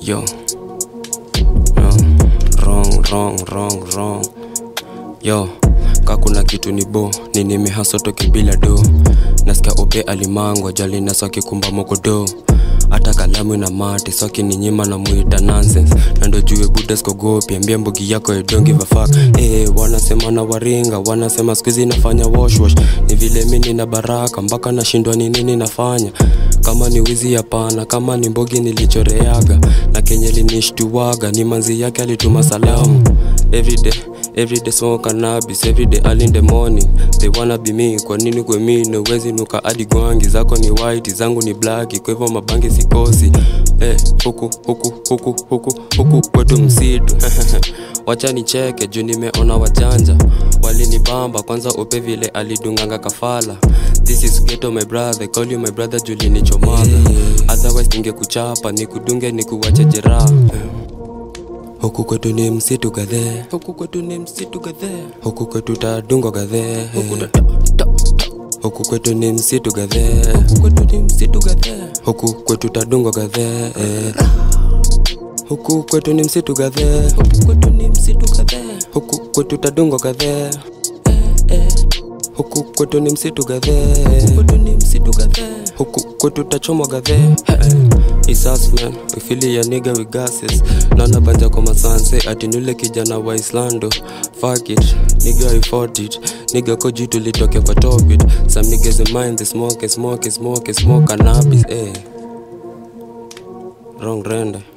Yo, wrong. Yo, kakuna kitu ni bo, nini mihaso toki bila do. Nasikia ope alimangwa, jali na soki kumba mokodo. Ata kalamu na mati, soki ni nyima na muita nonsense. Nando juwe budas kogopi, ambia mbugi yako I don't give a fuck. Wanasema na waringa, wanasema skuizi nafanya wash. Ni vile mini na baraka, mpaka na shindwa ni nini nafanya. Kama ni wizi ya pana, kama ni mbogi nilichoreaga. Na kenye linishtuwaga, ni manzi yake alituma salamu. Everyday smoke cannabis, everyday early in the morning. They wanna be me, kwa nini kwe mi wezi nuka adi gwangi. Zako ni white, zangu ni black, kwa hivyo mabangi sikosi. Huku kwetu msitu. Wacha ni cheke, juu nimeona wajanja. Wali ni bamba, kwanza ope vile alidunganga kafala. This is ghetto my brother, call you my brother juli ni chomaga. Otherwise ninge kuchapa, nikudunge nikuwache jeraha. Huku kwetu ni msitu gadhe, huku kwetu ni msitu gadhe, huku kwetu tadungo gadhe, huku kwetu ni msitu gadhe, huku kwetu ni msitu gadhe, huku kwetu tadungo gadhe, huku kwetu ni msitu gadhe, huku kwetu ni msitu gadhe, huku kwetu tadungo gadhe, huku kwetu ni msitu gadhe, huku kwetu ni msitu gadhe, huku kwetu tachomwa gadhe. It's us man, we feel ya nigga with gases. Nana banja kwa masanse, ati nule kijana wa Islando. Fuck it, nigga I fought it. Nigga koji tulitoke kwa top it. Some niggas in mind they smoke cannabis, Wrong render.